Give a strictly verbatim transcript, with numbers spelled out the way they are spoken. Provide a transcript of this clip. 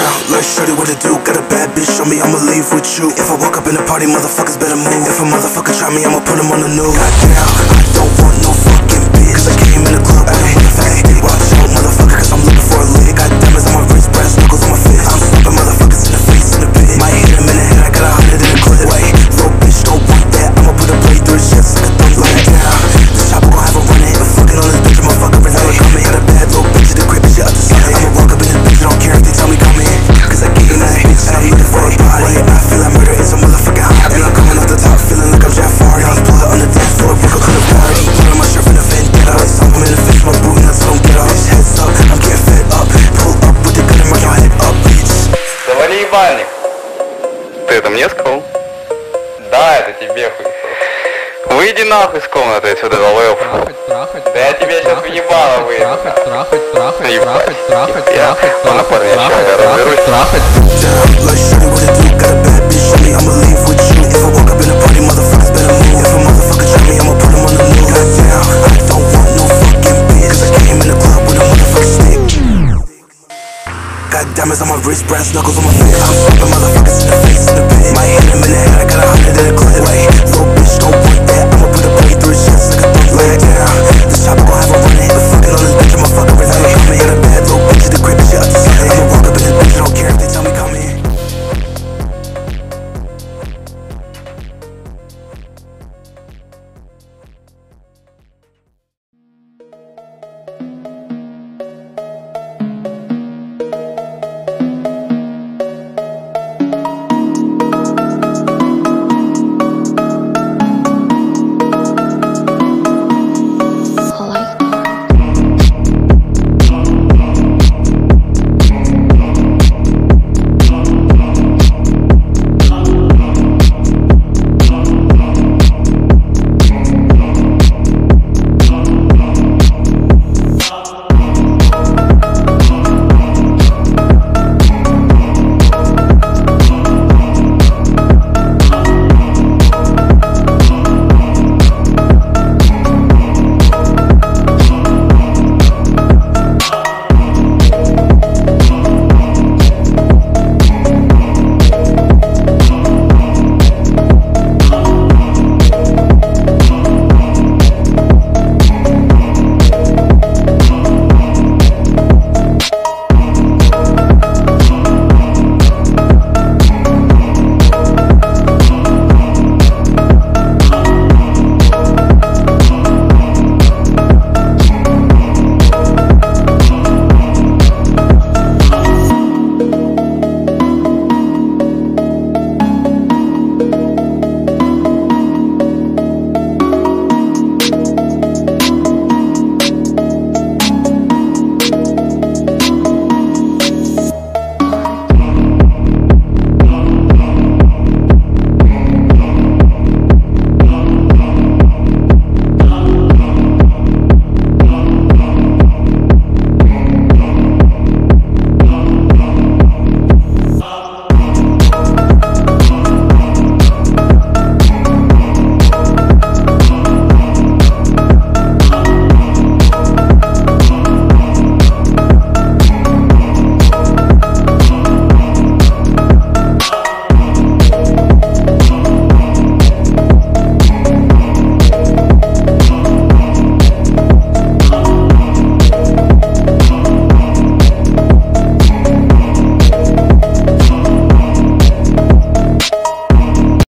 Like shorty, what it do? Got a bad bitch, show me I'ma leave with you. If I walk up in the party, motherfuckers better move. If a motherfucker try me, I'ma put him on the news. Goddamn, I don't want no fucking bitch, cause I came in the club with a motherfucking stick. Watch out, motherfucker, cause I'm looking for a lick. Got diamonds on my wrist, brass knuckles on my fist. I'm slapping motherfuckers in the face in the pit. Might hit him in the head, I got a hundred in the clip. Wait, little bitch don't want that, I'ma put a blade through his chest like a thumb. Like down, this chopper gon' have a run it. But fucking on this bitch, I'ma fuck up and have a coming. Got a bad little bitch at the crib, and shit up to something. I'ma walk up in this bitch, I don't care if they tell me come in, cause I gave that bitch, and I'm looking for a body. I feel like murder is a motherfucking hobby. And I'm coming off the top, feeling like I'm Jafari. I'm blood on the dance floor, broke up in the party. Put on my shirt for the vendetta. I saw him in the face, my boot nuts don't get off. Heads up, I'm getting fed up. Pull up with the gun and mark your head up, bitch. Завали ебальник. Ты это мне сказал? Да, это тебе хуй. Выйди нахуй с комнаты отсюда, долбоёб. Да я тебе сейчас въебало выйду. Трахать, трахать, трахать, трахать, трахать, трахать, трахать, трахать, трахать. Like shorty, what it do? Got a bad bitch, show me I'ma leave with you. If I walk up in the party, motherfuckers better move. If a motherfucker try me, I'ma put him on the news. Goddamn, I don't want no fucking bitch, cause I came in the club with a motherfucking stick. Got diamonds on my wrist, brass knuckles on my fist. I'm slapping motherfuckers in the face in the pit. Might hit him in the head, I got a hundred in the clip. Wait, little bitch don't want that, I'ma put a blade through his chest like a thumb. Like down, this chopper gon' have a run it. But fucking on this bitch, I'ma fuck up and have a coming. Got a bad little bitch at the crib, and shit up to something. I'ma walk up in this bitch, I don't care if they tell me come in.